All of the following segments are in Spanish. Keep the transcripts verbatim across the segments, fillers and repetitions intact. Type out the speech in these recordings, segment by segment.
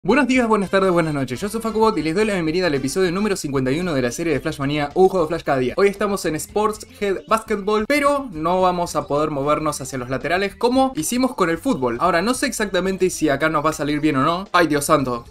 Buenos días, buenas tardes, buenas noches, yo soy Facubot y les doy la bienvenida al episodio número cincuenta y uno de la serie de Flash Manía, un juego de Flash cada día. Hoy estamos en Sports Head Basketball, pero no vamos a poder movernos hacia los laterales como hicimos con el fútbol. Ahora, no sé exactamente si acá nos va a salir bien o no. ¡Ay, Dios santo!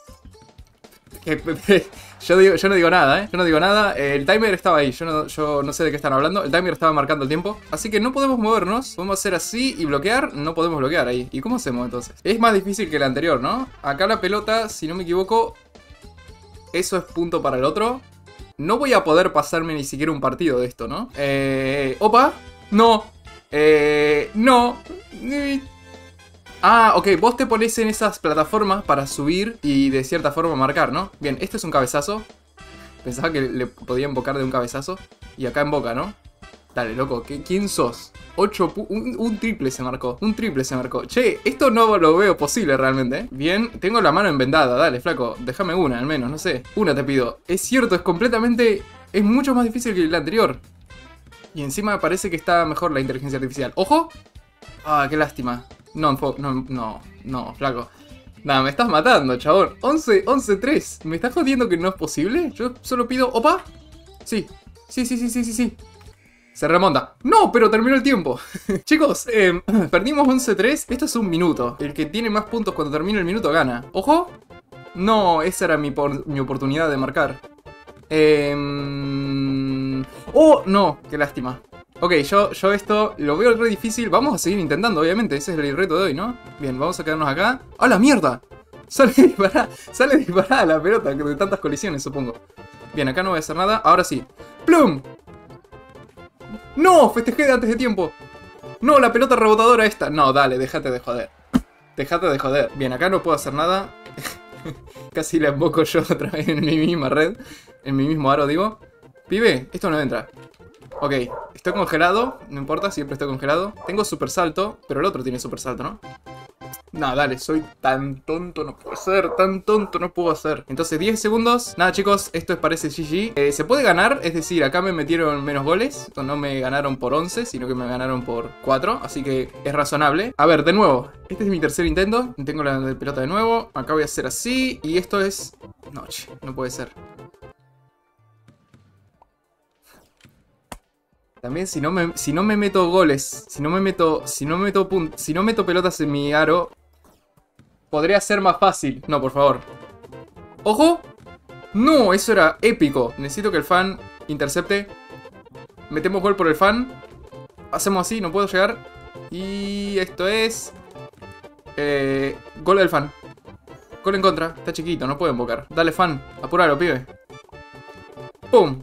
Yo, digo, yo no digo nada, ¿eh? Yo no digo nada. El timer estaba ahí. Yo no, yo no sé de qué están hablando. El timer estaba marcando el tiempo. Así que no podemos movernos. Podemos hacer así y bloquear. No podemos bloquear ahí. ¿Y cómo hacemos entonces? Es más difícil que el anterior, ¿no? Acá la pelota, si no me equivoco, eso es punto para el otro. No voy a poder pasarme ni siquiera un partido de esto, ¿no? Eh... ¡Opa! ¡No! Eh... ¡No! Ah, ok, vos te pones en esas plataformas para subir y de cierta forma marcar, ¿no? Bien, este es un cabezazo. Pensaba que le podía invocar de un cabezazo. Y acá invoca, ¿no? Dale, loco, ¿quién sos? ocho un, un triple se marcó, un triple se marcó. Che, esto no lo veo posible realmente, ¿eh? Bien, tengo la mano envendada, dale, flaco, déjame una al menos, no sé. Una te pido. Es cierto, es completamente... Es mucho más difícil que el anterior. Y encima me parece que está mejor la inteligencia artificial. ¡Ojo! Ah, qué lástima. No, no, no, no, flaco. Nada, me estás matando, chabón. once, once, tres. ¿Me estás jodiendo que no es posible? Yo solo pido... ¿Opa? Sí, sí, sí, sí, sí, sí, sí. Se remonta. ¡No! Pero terminó el tiempo. Chicos, eh, perdimos once tres. Esto es un minuto. El que tiene más puntos cuando termine el minuto gana. ¡Ojo! No, esa era mi, por, mi oportunidad de marcar. Eh... ¡Oh! No, qué lástima. Ok, yo, yo esto lo veo re difícil. Vamos a seguir intentando, obviamente. Ese es el reto de hoy, ¿no? Bien, vamos a quedarnos acá. ¡A la mierda! Sale disparada, sale disparada la pelota de tantas colisiones, supongo. Bien, acá no voy a hacer nada. Ahora sí. ¡Plum! ¡No! Festejé antes de tiempo. No, la pelota rebotadora esta. No, dale, déjate de joder. Déjate de joder. Bien, acá no puedo hacer nada. Casi la invoco yo otra vez en mi misma red. En mi mismo aro, digo. Pibe, esto no entra. Ok, estoy congelado, no importa, siempre estoy congelado. Tengo super salto, pero el otro tiene super salto, ¿no? No, dale, soy tan tonto, no puedo ser, tan tonto no puedo ser. Entonces, diez segundos. Nada, chicos, esto es parece G G. Eh, se puede ganar, es decir, acá me metieron menos goles. No me ganaron por once, sino que me ganaron por cuatro. Así que es razonable. A ver, de nuevo, este es mi tercer intento. Tengo la pelota de nuevo. Acá voy a hacer así. Y esto es... No, che, no puede ser. También si no me, si no me meto goles, si no me meto, si no me meto punt, si no meto pelotas en mi aro, podría ser más fácil. No, por favor. ¡Ojo! No, eso era épico. Necesito que el fan intercepte. Metemos gol por el fan. Hacemos así, no puedo llegar. Y esto es... Eh, gol del fan. Gol en contra, está chiquito, no puedo invocar. Dale, fan, apuralo, pibe. ¡Pum!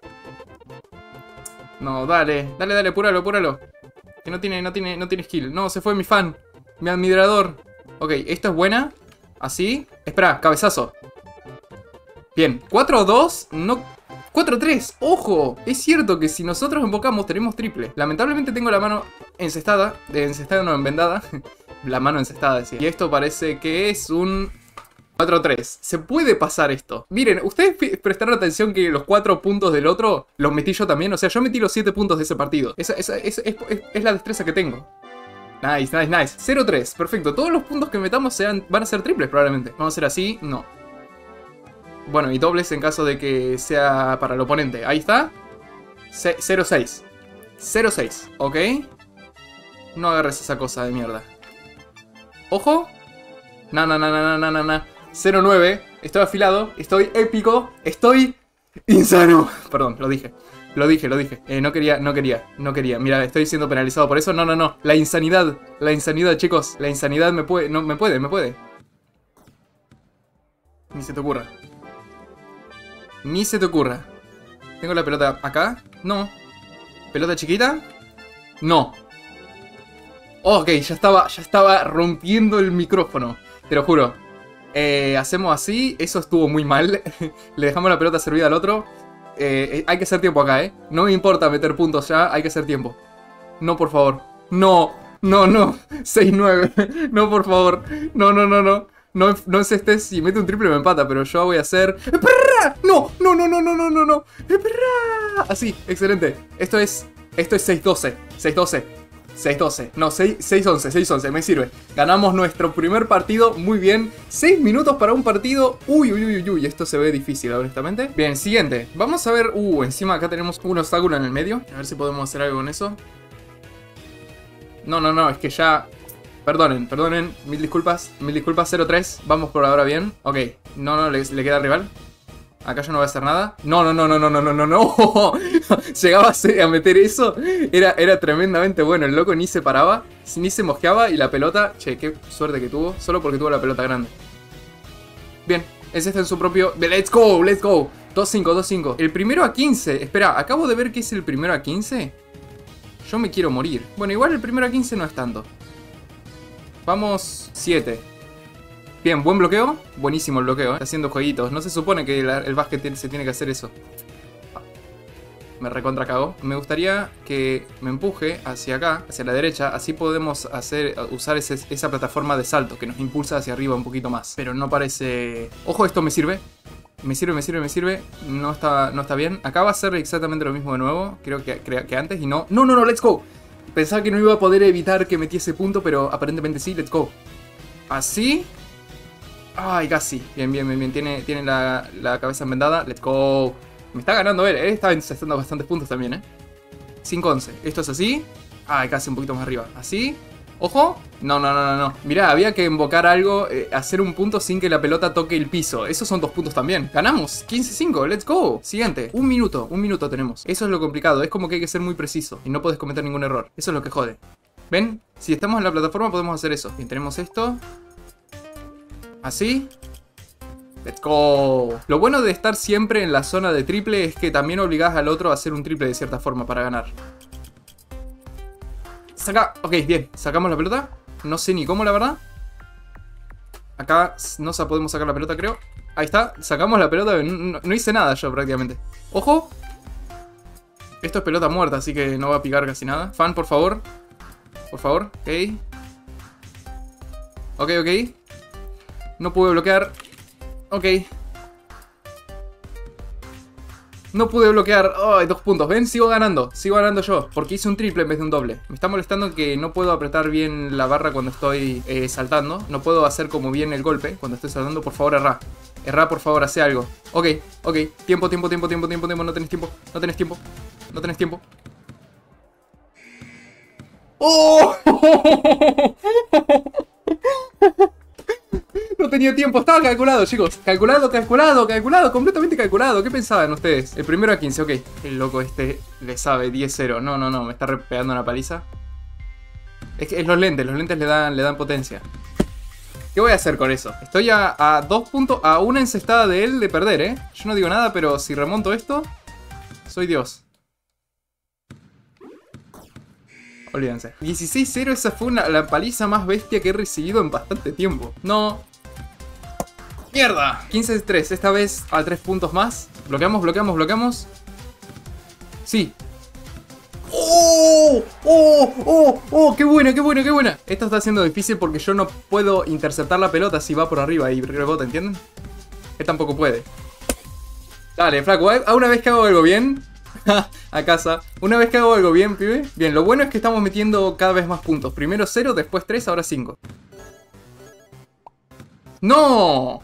No, dale, dale, dale, apúralo, apúralo. Que no tiene, no tiene, no tiene skill. No, se fue mi fan, mi admirador. Ok, esto es buena. Así. Espera, cabezazo. Bien, cuatro dos, no... cuatro tres, ojo. Es cierto que si nosotros invocamos tenemos triple. Lamentablemente tengo la mano encestada. De encestada no, envendada. La mano encestada, decía. Y esto parece que es un... cuatro tres. Se puede pasar esto. Miren, ustedes prestaron atención que los cuatro puntos del otro los metí yo también. O sea, yo metí los siete puntos de ese partido. Esa, esa, esa es, es, es la destreza que tengo. Nice, nice, nice. cero tres. Perfecto. Todos los puntos que metamos sean, van a ser triples probablemente. Vamos a hacer así. No. Bueno, y dobles en caso de que sea para el oponente. Ahí está. cero seis. cero seis. Ok. No agarres esa cosa de mierda. Ojo. No, no, no, no, no, no, no. cero nueve, estoy afilado, estoy épico, estoy insano. Perdón, lo dije, lo dije, lo dije. Eh, no quería, no quería, no quería. Mira, estoy siendo penalizado por eso. No, no, no. La insanidad, la insanidad, chicos. La insanidad me puede, no, me puede, me puede. Ni se te ocurra. Ni se te ocurra. ¿Tengo la pelota acá? No. ¿Pelota chiquita? No. Ok, ya estaba, ya estaba rompiendo el micrófono. Te lo juro. Eh, hacemos así. Eso estuvo muy mal. Le dejamos la pelota servida al otro. Eh, hay que hacer tiempo acá, ¿eh? No me importa meter puntos ya. Hay que hacer tiempo. No, por favor. No, no, no. seis nueve. No, por favor. No, no, no, no. No, no encestes. Si mete un triple me empata. Pero yo voy a hacer... ¡Perra! No, no, no, no, no, no, no, no. ¡Perra! Así, excelente. Esto es... Esto es seis doce. seis doce. seis doce. No, seis once, seis once, me sirve. Ganamos nuestro primer partido, muy bien. seis minutos para un partido. Uy, uy, uy, uy, esto se ve difícil, honestamente. Bien, siguiente. Vamos a ver, uh, encima acá tenemos un obstáculo en el medio. A ver si podemos hacer algo con eso. No, no, no, es que ya... Perdonen, perdonen, mil disculpas, mil disculpas, cero tres. Vamos por ahora bien. Ok, no, no, le, le queda al rival. Acá yo no voy a hacer nada. No, no, no, no, no, no, no, no, no. Llegaba a meter eso. Era, era tremendamente bueno. El loco ni se paraba, ni se mosqueaba. Y la pelota, che, qué suerte que tuvo. Solo porque tuvo la pelota grande. Bien, ese está en su propio... Let's go, let's go. dos cinco, dos cinco. El primero a quince. Espera, acabo de ver que es el primero a quince. Yo me quiero morir. Bueno, igual el primero a quince no es tanto. Vamos, siete. Bien, buen bloqueo. Buenísimo el bloqueo, ¿eh? Está haciendo jueguitos. No se supone que el, el básquet se tiene que hacer eso. Me recontra cagó. Me gustaría que me empuje hacia acá, hacia la derecha. Así podemos hacer, usar ese, esa plataforma de salto que nos impulsa hacia arriba un poquito más. Pero no parece... Ojo, esto me sirve. Me sirve, me sirve, me sirve. No está, no está bien. Acá va a ser exactamente lo mismo de nuevo. Creo que, que, que antes y no... No, no, no, let's go. Pensaba que no iba a poder evitar que metiese punto, pero aparentemente sí, let's go. Así... Ay, casi. Bien, bien, bien, bien. Tiene, tiene la, la cabeza envendada. Let's go. Me está ganando él. Él está encestando bastantes puntos también, ¿eh? cinco once. Esto es así. Ay, casi un poquito más arriba. Así. Ojo. No, no, no, no, no. Mirá, había que invocar algo. Eh, hacer un punto sin que la pelota toque el piso. Esos son dos puntos también. Ganamos. quince cinco. Let's go. Siguiente. Un minuto. Un minuto tenemos. Eso es lo complicado. Es como que hay que ser muy preciso. Y no puedes cometer ningún error. Eso es lo que jode. ¿Ven? Si estamos en la plataforma podemos hacer eso. Bien, tenemos esto. Así. Let's go. Lo bueno de estar siempre en la zona de triple es que también obligás al otro a hacer un triple de cierta forma para ganar. Saca. Ok, bien. Sacamos la pelota. No sé ni cómo, la verdad. Acá no podemos sacar la pelota, creo. Ahí está. Sacamos la pelota. No, no hice nada yo prácticamente. Ojo. Esto es pelota muerta, así que no va a picar casi nada. Fan, por favor. Por favor. Ok. Ok, ok. No pude bloquear. Ok. No pude bloquear. Ay, dos puntos. ¿Ven? Sigo ganando. Sigo ganando yo. Porque hice un triple en vez de un doble. Me está molestando que no puedo apretar bien la barra cuando estoy eh, saltando. No puedo hacer como bien el golpe cuando estoy saltando. Por favor, erra. Erra, por favor, hace algo. Ok, ok. Tiempo, tiempo, tiempo, tiempo, tiempo, tiempo. No tenés tiempo. No tenés tiempo. No tenés tiempo. ¡Oh! No tenía tiempo, estaba calculado, chicos. Calculado, calculado, calculado, completamente calculado. ¿Qué pensaban ustedes? El primero a quince, ok. El loco este le sabe, diez cero. No, no, no, me está pegando una paliza. Es que es los lentes, los lentes le dan, le dan potencia. ¿Qué voy a hacer con eso? Estoy a, a dos puntos, a una encestada de él de perder, ¿eh? Yo no digo nada, pero si remonto esto, soy Dios. Olvídense. dieciséis cero, esa fue una, la paliza más bestia que he recibido en bastante tiempo. No. ¡Mierda! quince tres, esta vez a tres puntos más. Bloqueamos, bloqueamos, bloqueamos. Sí. ¡Oh! ¡Oh! ¡Oh! ¡Oh! ¡Qué buena, qué buena, qué buena! Esto está siendo difícil porque yo no puedo interceptar la pelota si va por arriba y rebota, ¿entienden? Él tampoco puede. Dale, flaco, a una vez que hago algo bien... a casa. Una vez que hago algo bien, pibe. Bien, lo bueno es que estamos metiendo cada vez más puntos. Primero cero, después tres, ahora cinco. ¡No!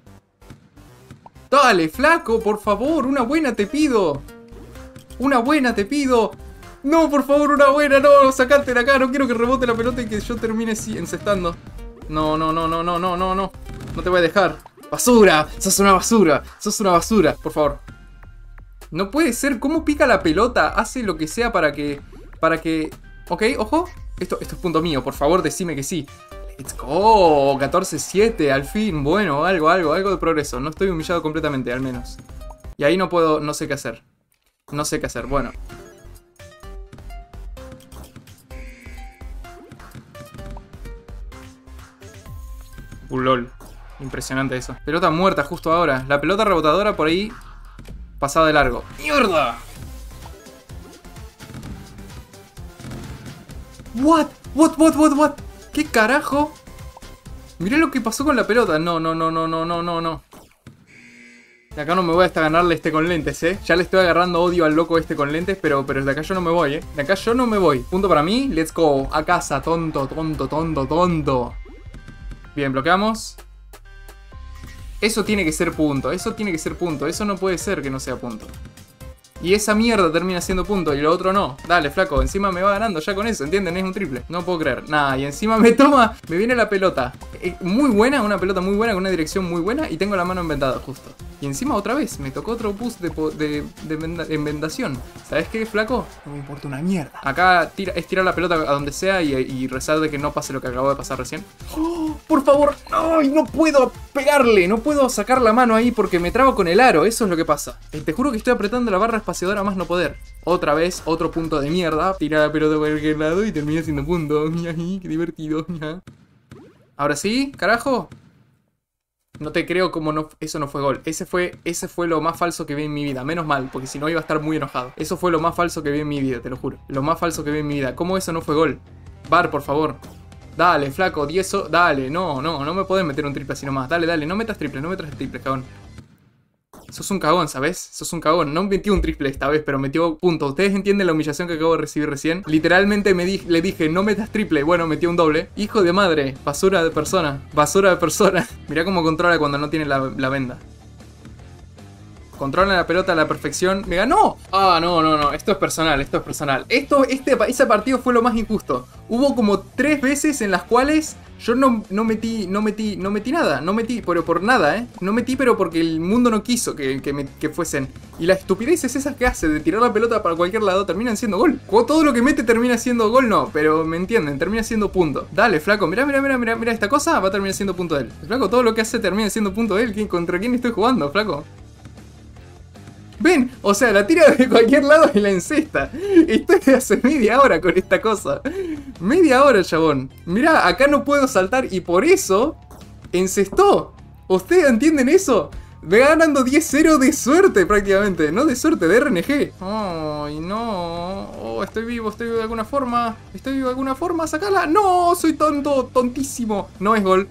Dale, flaco, por favor, una buena te pido. Una buena te pido. No, por favor, una buena, no, sacate de acá. No quiero que rebote la pelota y que yo termine encestando. No, no, no, no, no, no, no, no. No te voy a dejar. ¡Basura! ¡Sos una basura! ¡Sos una basura! Por favor. No puede ser. ¿Cómo pica la pelota? Hace lo que sea para que... Para que... Ok, ojo. Esto, esto es punto mío. Por favor, decime que sí. Let's go. catorce siete. Al fin. Bueno, algo, algo. Algo de progreso. No estoy humillado completamente, al menos. Y ahí no puedo... No sé qué hacer. No sé qué hacer. Bueno. Uh, lol. Impresionante eso. Pelota muerta justo ahora. La pelota rebotadora por ahí... Pasada de largo. ¡Mierda! What? What, what, what, what? ¿Qué carajo? Mirá lo que pasó con la pelota. No, no, no, no, no, no, no, no. De acá no me voy hasta ganarle este con lentes, eh. Ya le estoy agarrando odio al loco este con lentes, pero, pero de acá yo no me voy, eh. De acá yo no me voy. Punto para mí. Let's go. A casa, tonto, tonto, tonto, tonto. Bien, bloqueamos. Eso tiene que ser punto. Eso tiene que ser punto. Eso no puede ser que no sea punto. Y esa mierda termina siendo punto y lo otro no. Dale, flaco, encima me va ganando ya con eso, ¿entienden? Es un triple. No puedo creer. Nada, y encima me toma, me viene la pelota. Eh, muy buena, una pelota muy buena, con una dirección muy buena y tengo la mano envendada justo. Y encima otra vez, me tocó otro boost de, de, de venda, envendación. ¿Sabes qué, flaco? No me importa una mierda. Acá tira, es tirar la pelota a donde sea y, y rezar de que no pase lo que acabó de pasar recién. ¡Oh, por favor! ¡Ay, no puedo pegarle! No puedo sacar la mano ahí porque me trabo con el aro. Eso es lo que pasa. Eh, te juro que estoy apretando la barra espaciadora más no poder. Otra vez, otro punto de mierda. Tira la pelota por cualquier lado y termina siendo punto. ¡Qué divertido! Ahora sí, carajo. No te creo como no, eso no fue gol. Ese fue, ese fue lo más falso que vi en mi vida. Menos mal, porque si no iba a estar muy enojado. Eso fue lo más falso que vi en mi vida, te lo juro. Lo más falso que vi en mi vida. ¿Cómo eso no fue gol? V A R, por favor. Dale, flaco, diez. Dale, no, no, no me podés meter un triple así nomás. Dale, dale, no metas triple, no metas triple, cagón. Sos un cagón, ¿sabes? Sos un cagón. No metió un triple esta vez, pero metió punto. ¿Ustedes entienden la humillación que acabo de recibir recién? Literalmente me di le dije, no metas triple. Bueno, metió un doble. Hijo de madre. Basura de persona. Basura de persona. Mirá cómo controla cuando no tiene la, la venda. Controla la pelota a la perfección. ¡Me ganó! Ah, no, no, no. Esto es personal, esto es personal. Esto, este, ese partido fue lo más injusto. Hubo como tres veces en las cuales yo no, no metí, no metí, no metí nada. No metí, pero por nada, ¿eh? No metí, pero porque el mundo no quiso que, que, me, que fuesen. Y las estupideces esas que hace de tirar la pelota para cualquier lado terminan siendo gol. Todo lo que mete termina siendo gol, no. Pero me entienden, termina siendo punto. Dale, flaco. Mirá, mirá, mirá, mirá, mirá esta cosa. Va a terminar siendo punto de él. Flaco, todo lo que hace termina siendo punto de él. ¿Quién, ¿Contra quién estoy jugando, flaco? Ven, o sea, la tira de cualquier lado y la encesta. Estoy hace media hora con esta cosa. Media hora, chabón. Mirá, acá no puedo saltar y por eso encestó. ¿Ustedes entienden eso? Me ganando diez cero de suerte prácticamente. No de suerte, de R N G. Ay, no. Oh, estoy vivo, estoy vivo de alguna forma. Estoy vivo de alguna forma, sacala. No, soy tonto, tontísimo. No es gol.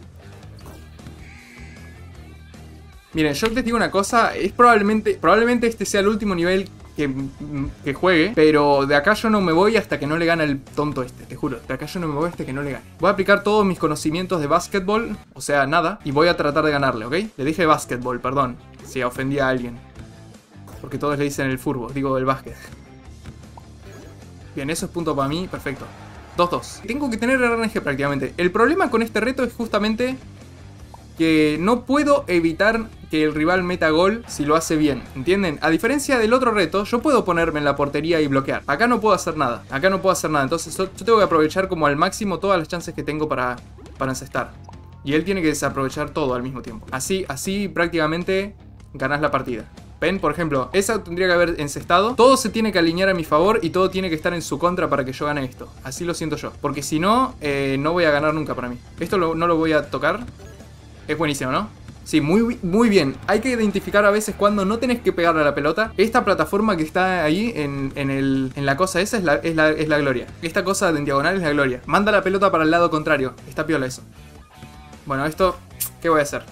Miren, yo les digo una cosa, es probablemente, probablemente este sea el último nivel que, que juegue, pero de acá yo no me voy hasta que no le gane el tonto este, te juro. De acá yo no me voy hasta que no le gane. Voy a aplicar todos mis conocimientos de básquetbol, o sea, nada, y voy a tratar de ganarle, ¿ok? Le dije básquetbol, perdón, si ofendí a alguien. Porque todos le dicen el fútbol, digo el básquet. Bien, eso es punto para mí, perfecto. dos dos. Tengo que tener R N G prácticamente. El problema con este reto es justamente que no puedo evitar que el rival meta gol si lo hace bien, ¿entienden? A diferencia del otro reto, yo puedo ponerme en la portería y bloquear. Acá no puedo hacer nada, acá no puedo hacer nada. Entonces yo tengo que aprovechar como al máximo todas las chances que tengo para, para encestar. Y él tiene que desaprovechar todo al mismo tiempo. Así, así prácticamente ganás la partida. ¿Ven? Por ejemplo, esa tendría que haber encestado. Todo se tiene que alinear a mi favor y todo tiene que estar en su contra para que yo gane esto. Así lo siento yo. Porque si no, eh, no voy a ganar nunca para mí. Esto lo, no lo voy a tocar. Es buenísimo, ¿no? Sí, muy, muy bien. Hay que identificar a veces cuando no tenés que pegarle a la pelota. Esta plataforma que está ahí en, en, el, en la cosa esa es la, es, la, es la gloria. Esta cosa en diagonal es la gloria. Manda la pelota para el lado contrario. Está piola eso. Bueno, esto... ¿Qué voy a hacer?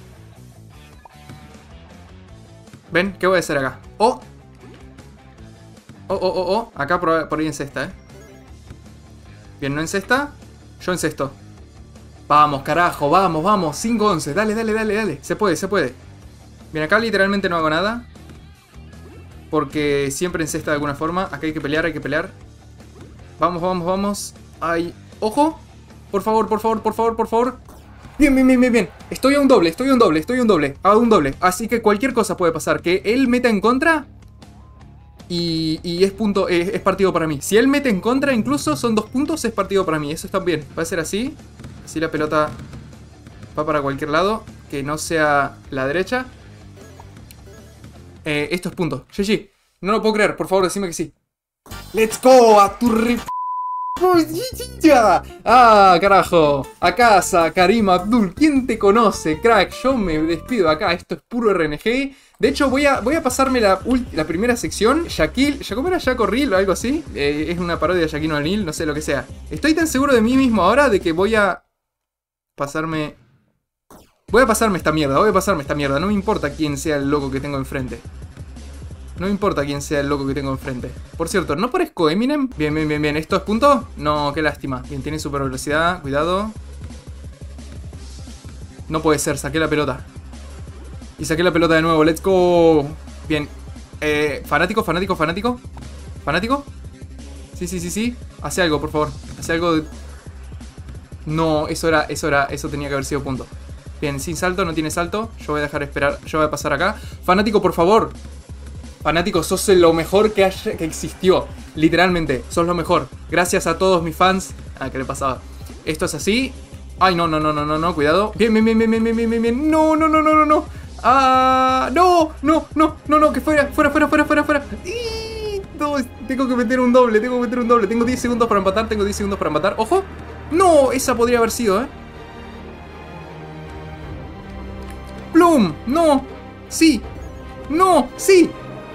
¿Ven? ¿Qué voy a hacer acá? ¡Oh! ¡Oh, oh, oh, oh! Acá por, por ahí encesta, ¿eh? Bien, no encesta. Yo encesto. Vamos, carajo, vamos, vamos. cinco once, dale, dale, dale, dale. Se puede, se puede. Bien, acá literalmente no hago nada. Porque siempre encesta de alguna forma. Acá hay que pelear, hay que pelear. Vamos, vamos, vamos. Ay, ojo. Por favor, por favor, por favor, por favor. Bien, bien, bien, bien, bien. Estoy a un doble, estoy a un doble, estoy a un doble. A un doble. Así que cualquier cosa puede pasar. Que él meta en contra. Y, y es punto, es, es partido para mí. Si él mete en contra, incluso son dos puntos, es partido para mí. Eso está bien. Va a ser así. Así la pelota va para cualquier lado, que no sea la derecha. Eh, esto es punto. G G. No lo puedo creer, por favor, decime que sí. ¡Let's go! ¡A tu rip! ¡Ah, carajo! A casa, Karim Abdul. ¿Quién te conoce, crack? Yo me despido acá. Esto es puro R N G. De hecho, voy a, voy a pasarme la, la primera sección. Shaquille, ¿cómo era? Jack O'Reilly o algo así. Eh, es una parodia de Shaquille O'Neal, no sé lo que sea. Estoy tan seguro de mí mismo ahora de que voy a pasarme... Voy a pasarme esta mierda, voy a pasarme esta mierda. No me importa quién sea el loco que tengo enfrente. No me importa quién sea el loco que tengo enfrente. Por cierto, ¿no parezco Eminem? Bien, bien, bien, bien. ¿Esto es punto? No, qué lástima. Bien, tiene super velocidad. Cuidado. No puede ser, saqué la pelota. Y saqué la pelota de nuevo, let's go. Bien. Eh, fanático, fanático, fanático. ¿Fanático? Sí, sí, sí, sí. Hace algo, por favor. Hace algo de... No, eso era, eso era, eso tenía que haber sido punto. Bien, sin salto, no tiene salto. Yo voy a dejar esperar, yo voy a pasar acá. Fanático, por favor. Fanático, sos lo mejor que, haya, que existió. Literalmente, sos lo mejor. Gracias a todos mis fans. Ah, ¿qué le pasaba? Esto es así. Ay, no, no, no, no, no, no, cuidado. Bien, bien, bien, bien, bien, bien, bien, bien. No, no, no, no, no, no. Ah, no, no, no, no, no, que fuera, fuera, fuera, fuera, fuera, fuera. Y... No, tengo que meter un doble, tengo que meter un doble. Tengo diez segundos para empatar, tengo diez segundos para empatar. ¡Ojo! No, esa podría haber sido, ¿eh? ¡Plum! ¡No! ¡Sí! ¡No! ¡Sí!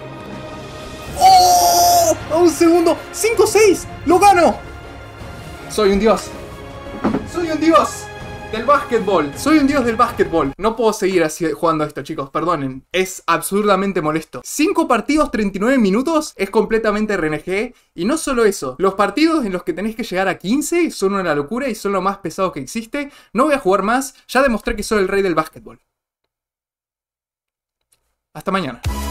¡Oh! ¡A un segundo! ¡cinco seis! ¡Lo gano! Soy un dios. Soy un dios del básquetbol. Soy un dios del básquetbol. No puedo seguir así jugando esto, chicos. Perdonen. Es absurdamente molesto. cinco partidos, treinta y nueve minutos. Es completamente R N G. Y no solo eso. Los partidos en los que tenés que llegar a quince son una locura y son lo más pesado que existe. No voy a jugar más. Ya demostré que soy el rey del básquetbol. Hasta mañana.